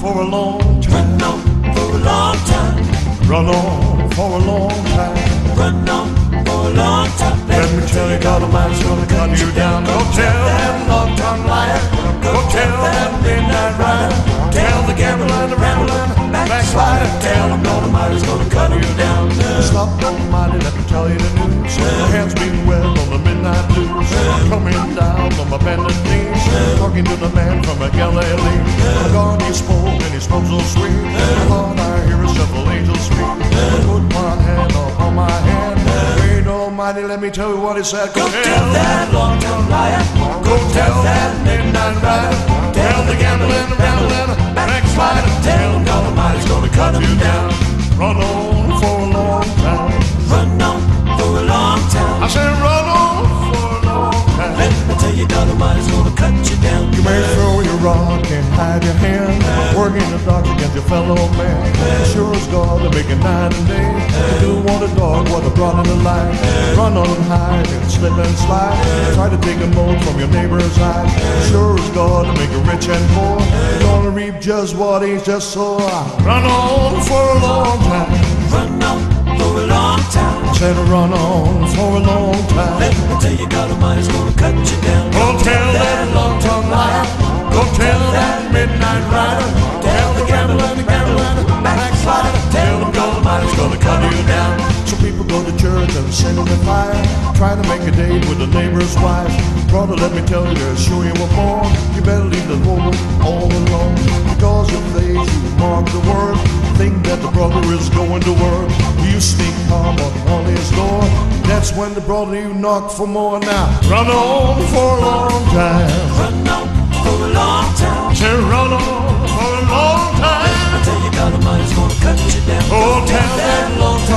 for a long time. Run on for a long time. Run on for a long time. Run on for a long time. Let me tell you, God Almighty's gonna cut you down. Go tell that long-tongued liar. Go tell that midnight rider. Tell the gambler and the rambler and the backslider. Tell them God Almighty's gonna cut you down. Stop, Almighty, let me tell you the news. My hands being wet on the midnight blues. Coming down on my bended knees. Talking to the man from Galilee. God, he spoke and he spoke so sweet. I thought I hear a shuffle angel speak. Put my hand upon my hand. Great Almighty, let me tell you what he said. Go tell that long-tongued liar. Go tell that midnight rider. Tell the gambler and the rambler and the backslider. Tell him God Almighty's gonna cut you down. Run on for a long time. Run on for a long time. I said run on for a long time. Let me tell you, God Almighty's gonna cut you down. You may throw your rock and hide your hand, working the dark against your fellow man. Sure as God to make it night and day. You do want a dog, what a brought in the light. Run on high and slip and slide. Try to take a mote from your neighbor's eye. Sure as God to make you rich and poor. You're gonna reap just what he's just sowed. Run on for a long time. Run on for a long time. I said run on for a long time. Let me tell you, God Almighty's gonna cut you down. Go tell that long-tongued liar. Go tell that midnight rider. Tell the gambler and the backslider. Tell them God Almighty's gonna cut you down. Some people go to church and sing on the fire, trying to make a date with the neighbor's wife. Brother, let me tell you, there's sure you were born. You better leave the woman all alone. Because of age, you mark the word. Think that the brother is going to work. You speak calm on his door. That's when the brother you knock for more. Now run on for a long time. Run on for a long time. Say run on for a long time. I tell you, God Almighty's gonna cut you down. Oh, tell that long time.